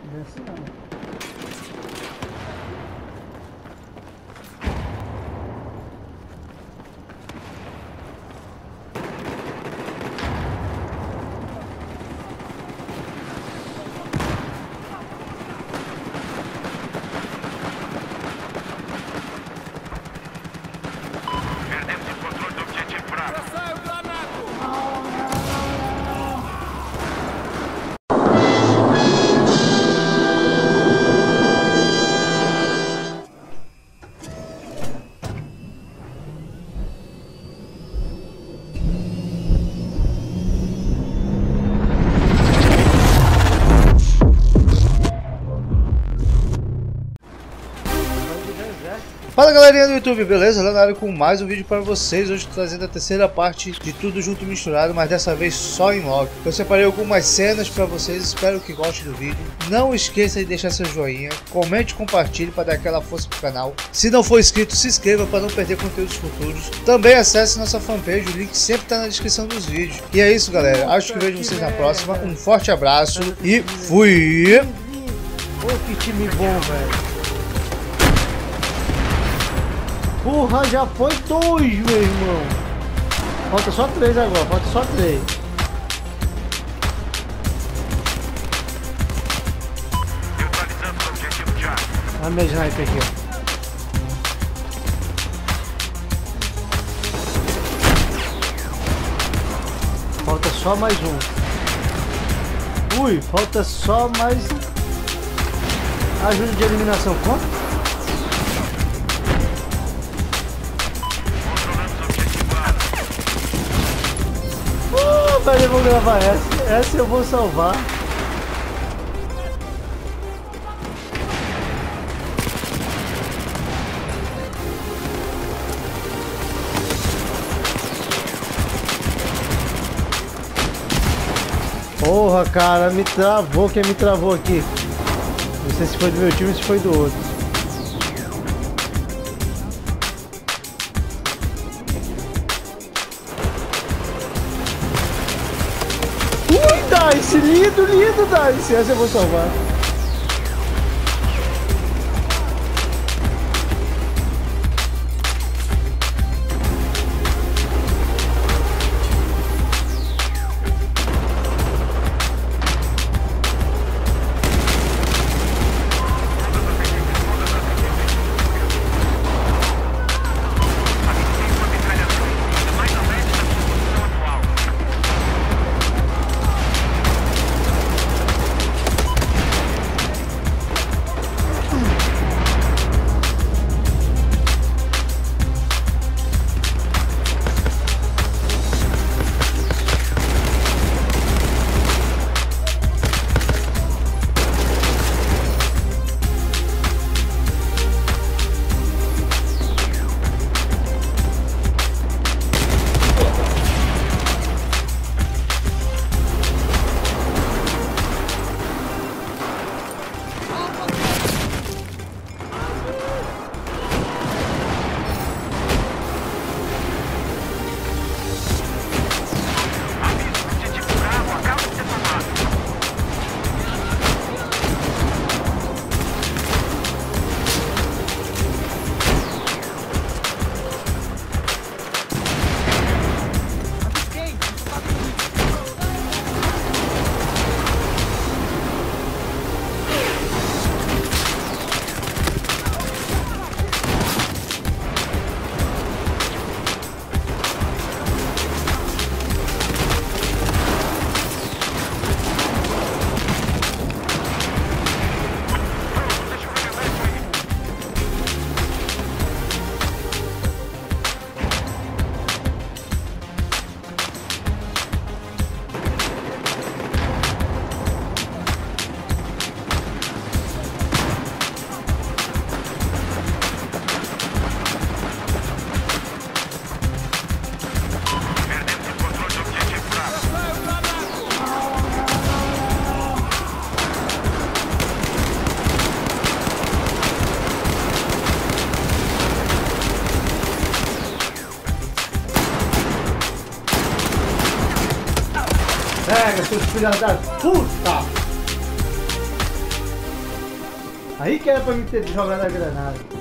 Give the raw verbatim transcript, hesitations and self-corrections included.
Desce não. Fala galerinha do YouTube, beleza? Leonardo com mais um vídeo para vocês, hoje trazendo a terceira parte de Tudo Junto Misturado, mas dessa vez só em logo. Eu separei algumas cenas para vocês, espero que gostem do vídeo. Não esqueça de deixar seu joinha, comente e compartilhe para dar aquela força pro canal. Se não for inscrito, se inscreva para não perder conteúdos futuros. Também acesse nossa fanpage, o link sempre está na descrição dos vídeos. E é isso galera, acho que vejo vocês na próxima, um forte abraço e fui! Pô, que time bom, velho. Porra, já foi dois, meu irmão. Falta só três agora, falta só três. Neutralizando o objetivo já. A minha sniper aqui, ó. Falta só mais um. Ui, falta só mais. Ajuda de eliminação, quanto? Eu vou gravar essa, essa eu vou salvar. Porra, cara, me travou, quem me travou aqui? Não sei se foi do meu time ou se foi do outro. Dice, lindo, lindo, Dice. Essa eu vou salvar. Pega, seus filhos da puta! Aí que era pra mim ter jogado a granada.